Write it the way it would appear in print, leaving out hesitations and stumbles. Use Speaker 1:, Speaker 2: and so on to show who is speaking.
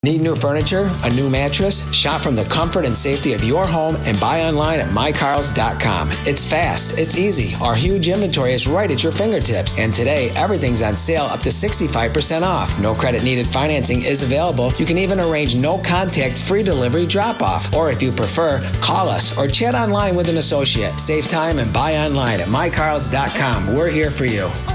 Speaker 1: Need new furniture, a new mattress? Shop from the comfort and safety of your home and buy online at mycarls.com. It's fast, it's easy. Our huge inventory is right at your fingertips. And today, everything's on sale up to 65% off. No credit needed financing is available. You can even arrange no contact free delivery drop-off. Or if you prefer, call us or chat online with an associate. Save time and buy online at mycarls.com. We're here for you.